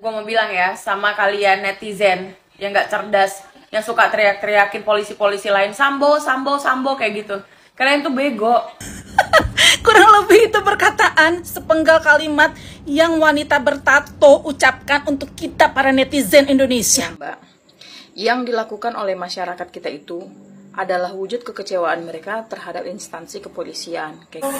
Gue mau bilang ya sama kalian netizen yang gak cerdas, yang suka teriak-teriakin polisi-polisi lain, Sambo, Sambo, Sambo kayak gitu. Kalian tuh bego. Kurang lebih itu perkataan sepenggal kalimat yang wanita bertato ucapkan untuk kita para netizen Indonesia. Mbak, yang dilakukan oleh masyarakat kita itu adalah wujud kekecewaan mereka terhadap instansi kepolisian.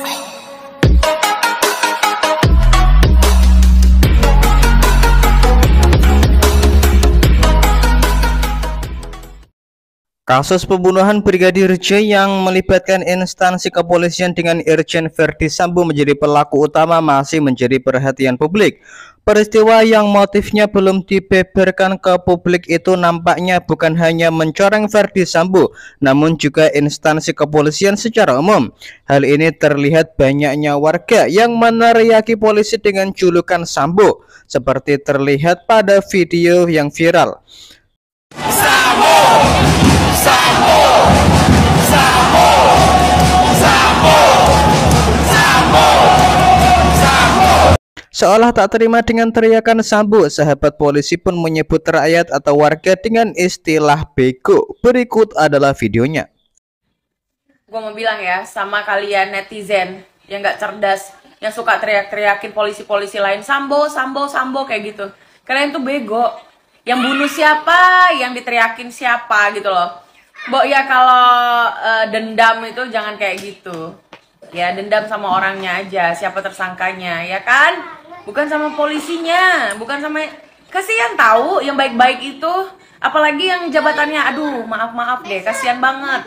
Kasus pembunuhan Brigadir J yang melibatkan instansi kepolisian dengan Irjen Verdi Sambo menjadi pelaku utama masih menjadi perhatian publik. Peristiwa yang motifnya belum dibeberkan ke publik itu nampaknya bukan hanya mencoreng Verdi Sambo, namun juga instansi kepolisian secara umum. Hal ini terlihat banyaknya warga yang meneriaki polisi dengan julukan Sambo, seperti terlihat pada video yang viral. Sambo! Sambo! Sambo! Sambo! Sambo! Sambo! Seolah tak terima dengan teriakan Sambo, sahabat polisi pun menyebut rakyat atau warga dengan istilah bego. Berikut adalah videonya. Gue mau bilang ya sama kalian netizen yang gak cerdas, yang suka teriak-teriakin polisi-polisi lain, Sambo, Sambo, Sambo kayak gitu. Kalian tuh bego. Yang bunuh siapa, yang diteriakin siapa gitu loh. Mbok ya kalau dendam itu jangan kayak gitu. Ya dendam sama orangnya aja, siapa tersangkanya, ya kan? Bukan sama polisinya, bukan sama, kasihan tahu yang baik-baik itu. Apalagi yang jabatannya, aduh maaf deh, kasihan banget.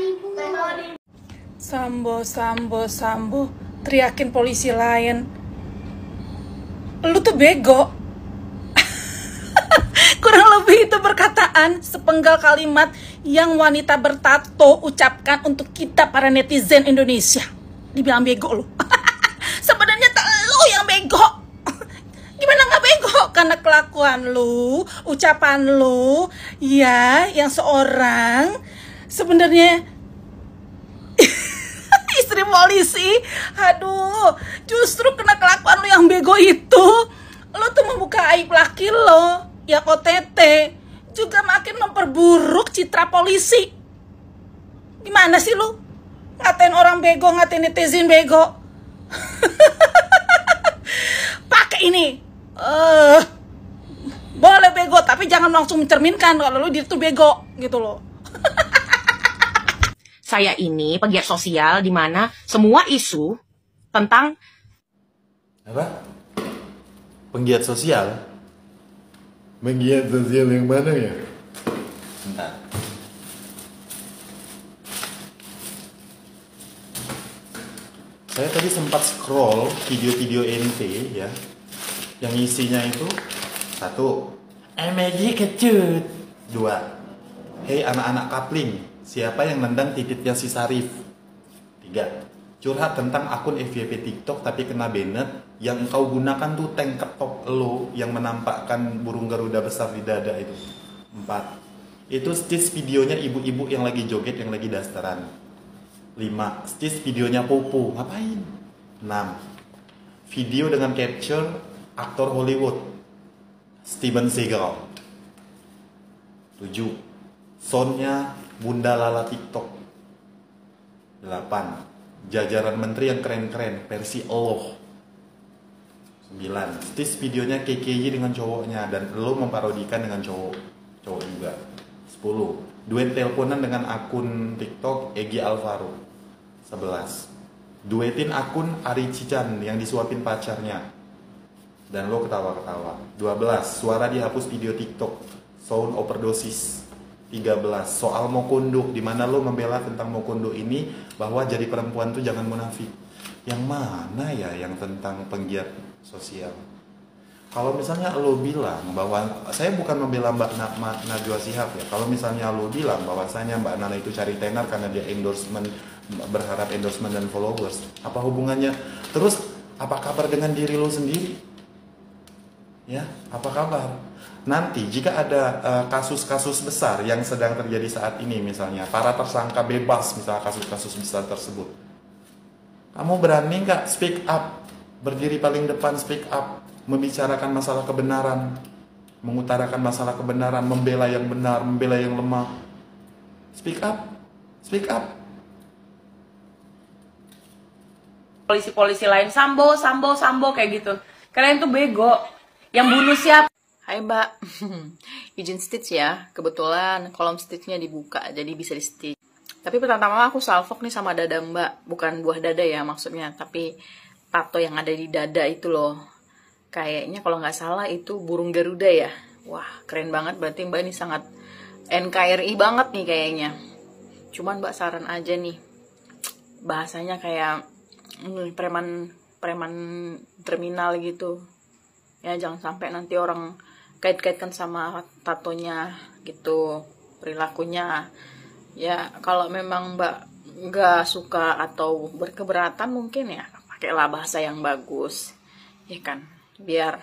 Sambo, Sambo, Sambo, teriakin polisi lain. Lu tuh bego. Kurang lebih itu perkataan sepenggal kalimat yang wanita bertato ucapkan untuk kita para netizen Indonesia. Dibilang bego lu. Sebenarnya lu yang bego. Gimana nggak bego? Karena kelakuan lu, ucapan lu, ya, yang seorang sebenarnya istri polisi. Aduh, justru kena kelakuan lu yang bego itu, lu tuh membuka aib laki lo. Ya OTT juga makin memperburuk citra polisi. Gimana sih lu? Ngatain orang bego, ngatain netizen bego. Pakai ini. Boleh bego, tapi jangan langsung mencerminkan kalau lu dia tuh bego gitu loh. Saya ini pegiat sosial di mana semua isu tentang apa? Penggiat sosial? Penggiat sosial yang mana ya? Bentar. Saya tadi sempat scroll video-video ente ya, yang isinya itu 1. MG kecut. 2. Hei anak-anak kapling, siapa yang nendang titiknya si Sarif? 3. Curhat tentang akun FYP TikTok tapi kena banned. Yang engkau gunakan tuh tank ketok lo yang menampakkan burung garuda besar di dada itu. 4. Itu stis videonya ibu-ibu yang lagi joget, yang lagi dasteran. 5. Stis videonya Popo, ngapain? 6. Video dengan capture aktor Hollywood Steven Seagal. 7. Soundnya Bunda Lala TikTok. 8. Jajaran menteri yang keren-keren versi Allah. 9. Stis videonya KKY dengan cowoknya dan lo memparodikan dengan cowok juga. 10. Duet teleponan dengan akun TikTok Egy Alvaro. 11. Duetin akun Ari Cican yang disuapin pacarnya dan lo ketawa-ketawa. 12. Suara dihapus video TikTok sound overdosis. 13. Soal Mokondo, di mana lo membela tentang Mokondo ini bahwa jadi perempuan tuh jangan munafik. Yang mana ya yang tentang penggiat sosial? Kalau misalnya lo bilang bahwa saya bukan membela Mbak Najwa Shihab ya. Kalau misalnya lo bilang bahwasanya Mbak Nana itu cari tenar karena dia endorsement, berharap endorsement dan followers, apa hubungannya? Terus apa kabar dengan diri lo sendiri? Ya, apa kabar? Nanti jika ada kasus-kasus besar yang sedang terjadi saat ini, misalnya para tersangka bebas, misalnya kasus-kasus besar tersebut, kamu berani nggak speak up, berdiri paling depan speak up, membicarakan masalah kebenaran, mengutarakan masalah kebenaran, membela yang benar, membela yang lemah. Speak up, speak up. Polisi-polisi lain sambo kayak gitu. Kalian tuh bego. Yang bunuh siapa? Hai Mbak, izin stitch ya. Kebetulan kolom stitchnya dibuka, jadi bisa di stitch. Tapi pertama aku salfok nih sama dada Mbak. Bukan buah dada ya maksudnya, tapi tato yang ada di dada itu loh. Kayaknya kalau nggak salah itu burung Garuda ya. Wah, keren banget, berarti Mbak ini sangat NKRI banget nih kayaknya. Cuman Mbak saran aja nih, bahasanya kayak preman terminal gitu. Ya jangan sampai nanti orang kait-kaitkan sama tatonya gitu, perilakunya. Ya kalau memang Mbak nggak suka atau berkeberatan mungkin ya pakailah bahasa yang bagus, ya kan, biar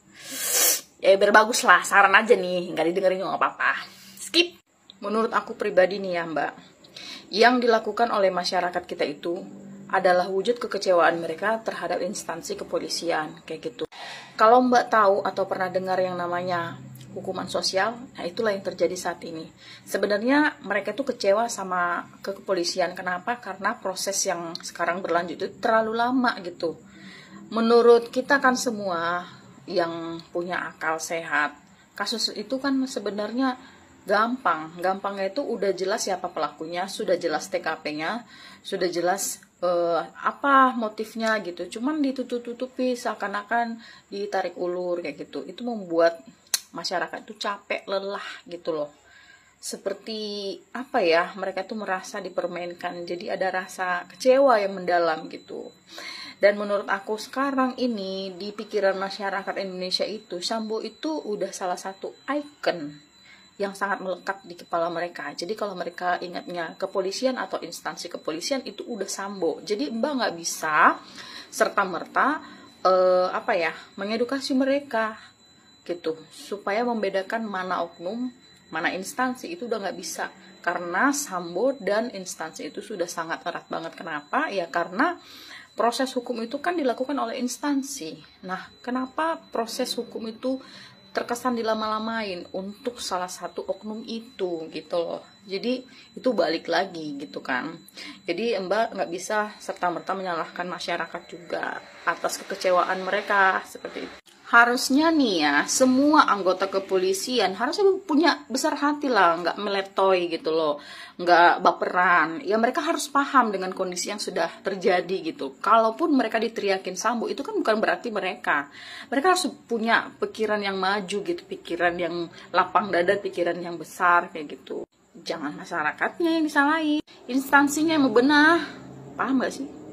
bagus lah. Saran aja nih, nggak didengerin juga nggak apa-apa, skip. Menurut aku pribadi nih ya Mbak, yang dilakukan oleh masyarakat kita itu adalah wujud kekecewaan mereka terhadap instansi kepolisian kayak gitu. Kalau Mbak tahu atau pernah dengar yang namanya hukuman sosial, nah itulah yang terjadi saat ini. Sebenarnya mereka tuh kecewa sama kepolisian. Kenapa? Karena proses yang sekarang berlanjut itu terlalu lama gitu. Menurut kita kan semua yang punya akal sehat, kasus itu kan sebenarnya gampang. Gampangnya itu udah jelas siapa pelakunya, sudah jelas TKP-nya, sudah jelas apa motifnya gitu. Cuman ditutup-tutupi seakan-akan ditarik ulur kayak gitu. Itu membuat masyarakat itu capek, lelah gitu loh. Seperti apa ya, mereka tuh merasa dipermainkan. Jadi ada rasa kecewa yang mendalam gitu. Dan menurut aku sekarang ini di pikiran masyarakat Indonesia itu Sambo itu udah salah satu ikon yang sangat melekat di kepala mereka. Jadi kalau mereka ingatnya kepolisian atau instansi kepolisian itu udah Sambo. Jadi Mbak nggak bisa serta-merta mengedukasi mereka gitu supaya membedakan mana oknum, mana instansi, itu udah nggak bisa. Karena Sambo dan instansi itu sudah sangat erat banget. Kenapa? Ya karena proses hukum itu kan dilakukan oleh instansi. Nah, kenapa proses hukum itu terkesan dilama-lamain untuk salah satu oknum itu gitu loh. Jadi itu balik lagi gitu kan. Jadi Mbak nggak bisa serta-merta menyalahkan masyarakat juga atas kekecewaan mereka seperti itu. Harusnya nih ya, semua anggota kepolisian harusnya punya besar hati lah, nggak meletoy gitu loh, nggak baperan. Ya mereka harus paham dengan kondisi yang sudah terjadi gitu. Kalaupun mereka diteriakin Sambo, itu kan bukan berarti mereka harus punya pikiran yang maju gitu, pikiran yang lapang dada, pikiran yang besar kayak gitu. Jangan masyarakatnya yang disalahin, instansinya yang mau benar. Paham nggak sih?